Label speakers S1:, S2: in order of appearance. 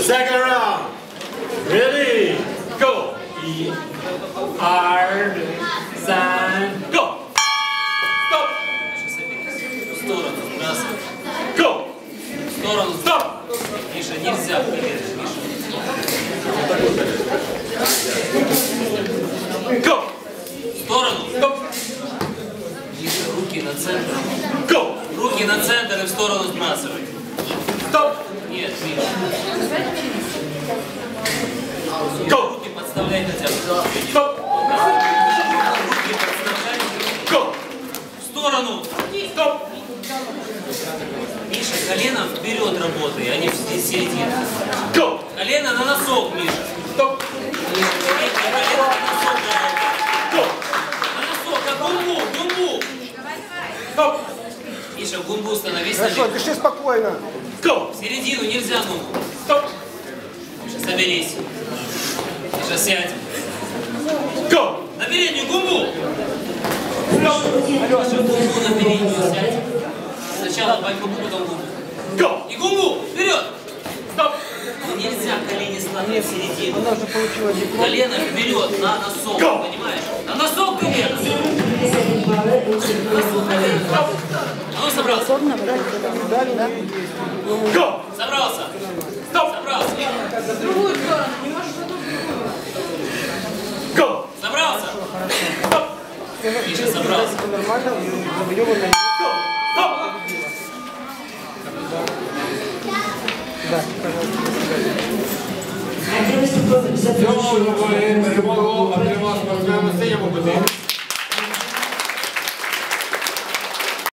S1: Second round. Ready, go. 1, 2, 3, go. Stop.
S2: В сторону, раз.
S1: Go.
S2: В сторону.
S1: Stop.
S2: Миша, нельзя вперед, Миша.
S1: Go.
S2: В сторону.
S1: Stop.
S2: Миша, руки на центр.
S1: Go.
S2: Руки на центр и в сторону сбрасывай.
S1: Stop.
S2: Нет, Миша.
S1: Go.
S2: Руки подставляй хотя бы.
S1: Stop.
S2: Руки подставляй.
S1: Go.
S2: В сторону.
S1: Stop.
S2: Миша, колено вперед работай, а не в середину.
S1: Go.
S2: Колено на носок, Миша.
S1: Stop.
S2: Миша, колено на носок работай.
S1: Go.
S2: На носок, как гумбу, гумбу.
S1: Stop.
S2: Миша, гумбу становись на
S3: Хорошо,
S2: бегу.
S3: дыши спокойно.
S1: Go.
S2: В середину нельзя гумбу.
S1: Stop.
S2: Миша, соберись. Миша, сядь.
S1: Go.
S2: На переднюю гумбу.
S1: Stop.
S2: Миша, гумбу на переднюю сядь. Сначала давай гумбу, потом гумбу.
S1: Go.
S2: И гумбу, вперед.
S1: Stop.
S2: Но нельзя колени складывать в середину.
S3: Она уже получила диплом.
S2: Колено вперед, на носок,
S1: Go.
S2: понимаешь? На носок колено. На носок колено. А ну, собрался.
S1: Go.
S2: Собрался.
S1: Stop.
S2: Собрался.
S1: Go.
S2: Собрался.
S1: Stop.
S2: Миша, собрался.
S3: Нормально, завоеванная.
S1: Go. Stop.
S3: Да, пожалуйста.
S4: Хотелось бы завершить.